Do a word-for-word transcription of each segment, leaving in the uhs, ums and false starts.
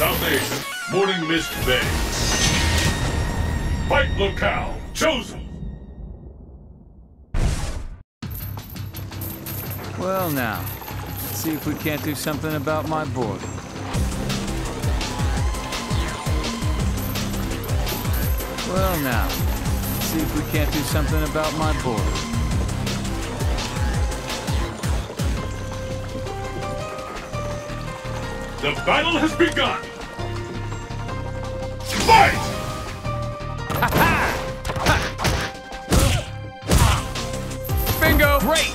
South Asia, Morning Mist Bay. Fight locale chosen. Well now, let's see if we can't do something about my board. Well now, let's see if we can't do something about my board. The battle has begun! Fight! Bingo! Great!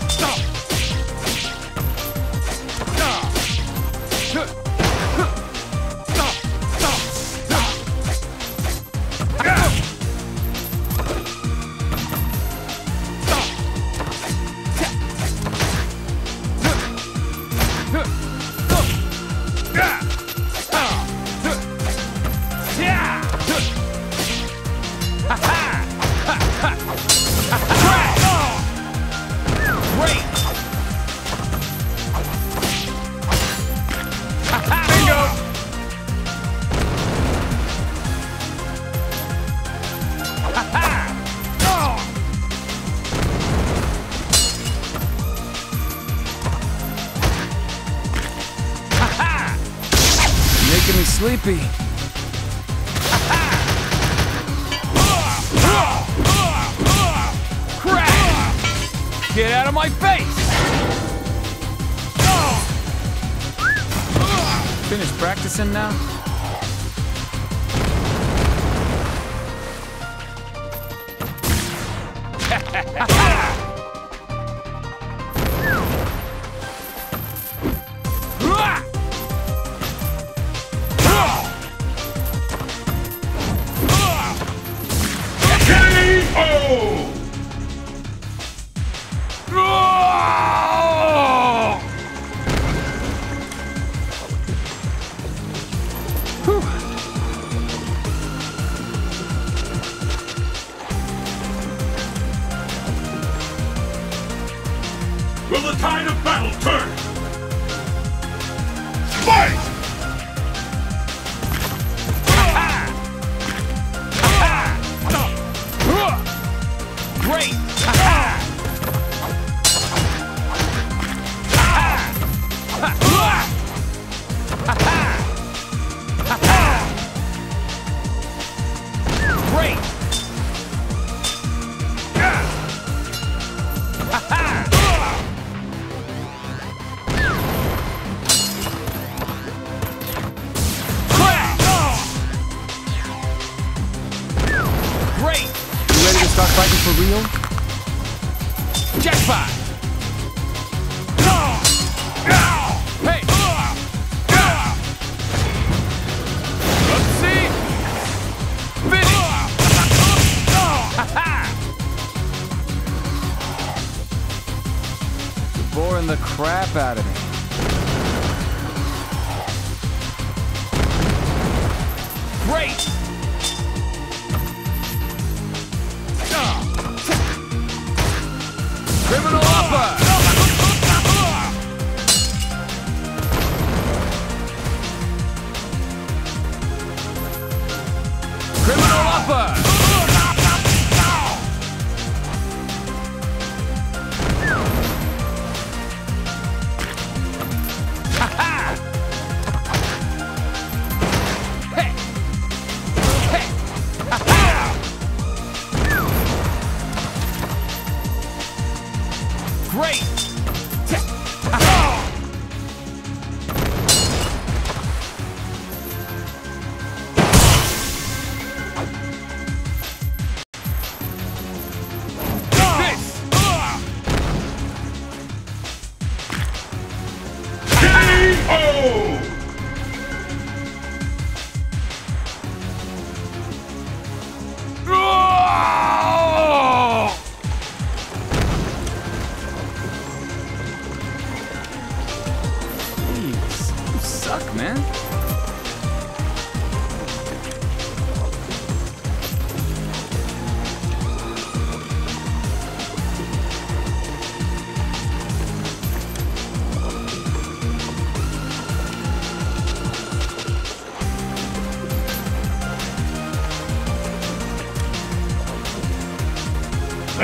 Making me sleepy. Crap! Get out of my face! Finished practicing now? Will the tide of battle turn? Fight! Great! Great! Great! You ready to start fighting for real? Jackpot! Hey! Let's see! Finish! You're boring the crap out of me. Great! Criminal upper! Criminal upper! Ha-ha! Hey!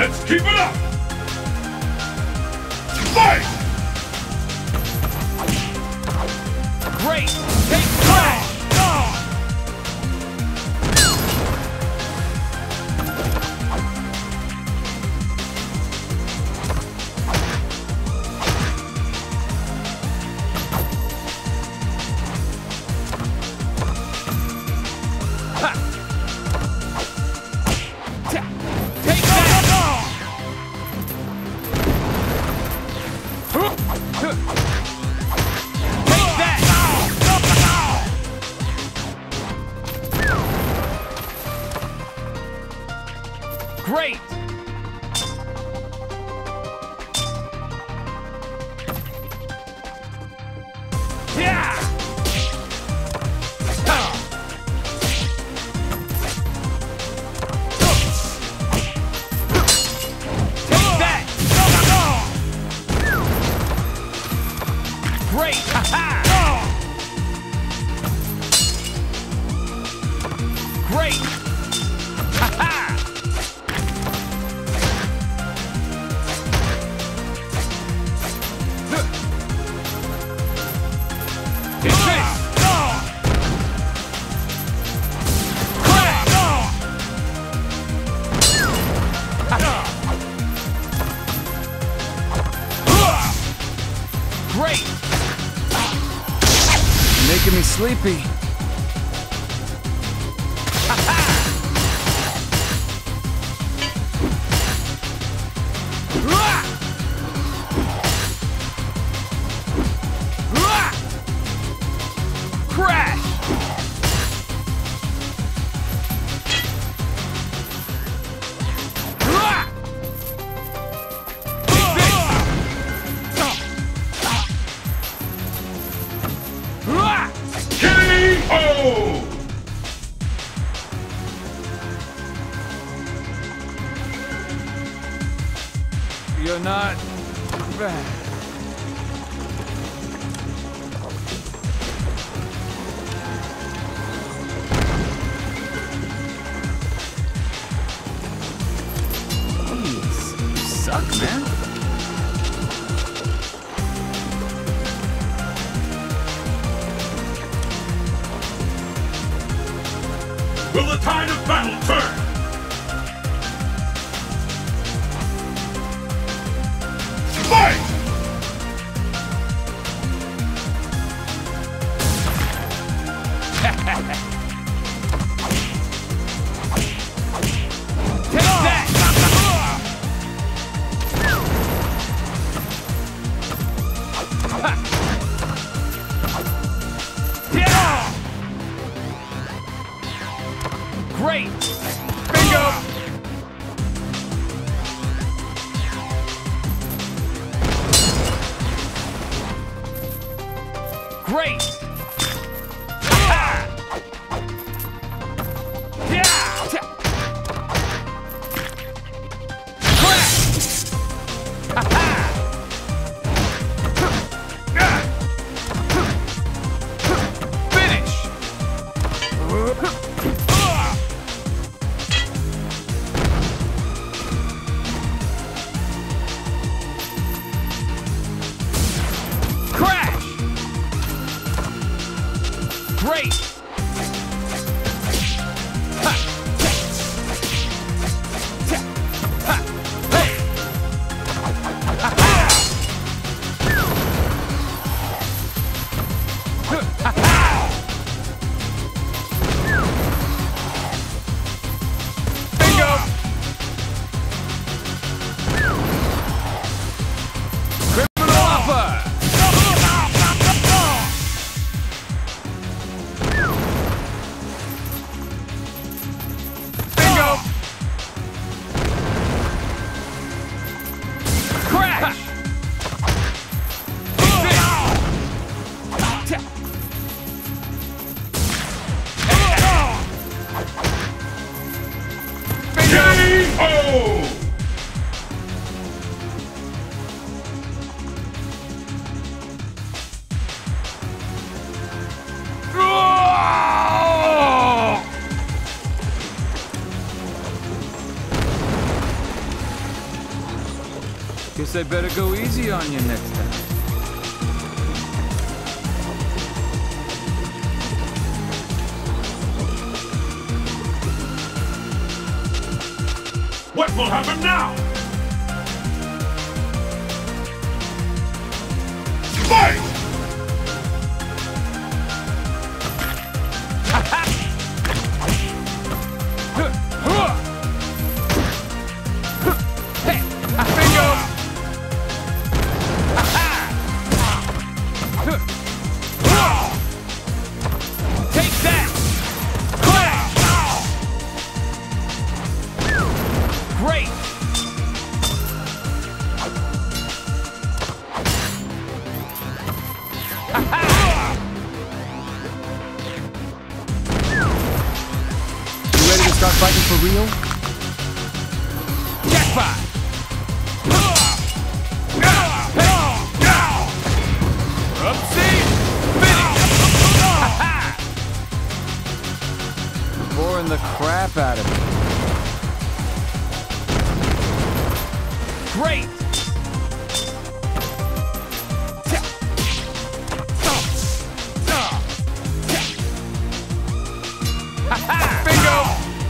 Let's keep it up! Fight! Great! Take crash! Great! Yeah! Take that! Great! Ha-ha! Great! Ha-ha! Great! You're making me sleepy. Crash! K O! You're not bad. Jeez, you suck, man. Will the tide of battle turn? Fight! Take that! Yeah! Great! Bingo! Great! Ha-ha! Yeah! Crash! Ha-ha! Finish! Crash! Great! Ha! Ha! Ha! Hey! Ha-ha! Ha-ha! Bingo! Criminal offer! Guess I better go easy on you next time. What will happen now? Fight! Take that! Great! You ready to start fighting for real? Jackpot! Upsie! Finish! Boring the crap out of me. Great! Bingo!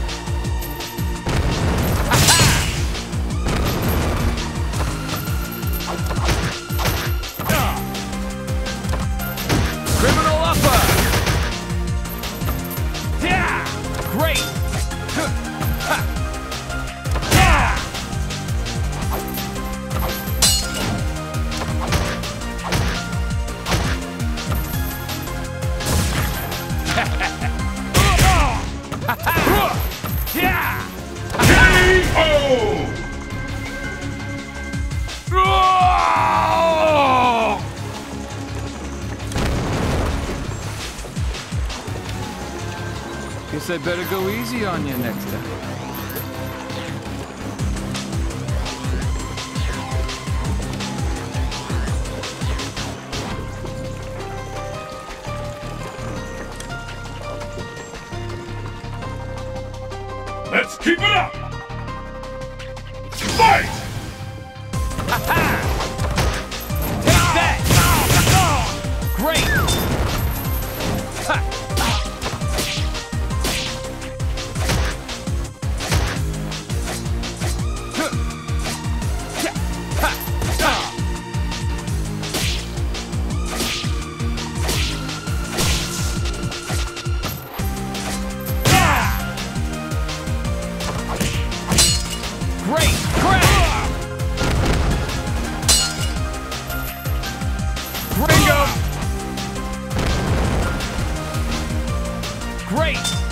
Criminal upper! Yeah! Great! Yeah! Yeah! K O! Guess I better go easy on you next time. Let's keep it up! Fight! Take that! Great! Ha! Great! Crash! Bingo! Great!